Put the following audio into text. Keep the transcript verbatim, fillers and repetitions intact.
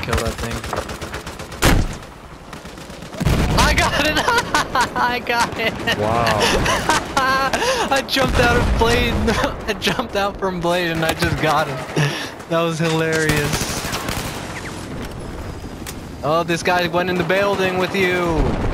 kill that thing. I got it! I got it! Wow. I jumped out of Blade. I jumped out from Blade and I just got him. That was hilarious. Oh, this guy went in the building with you.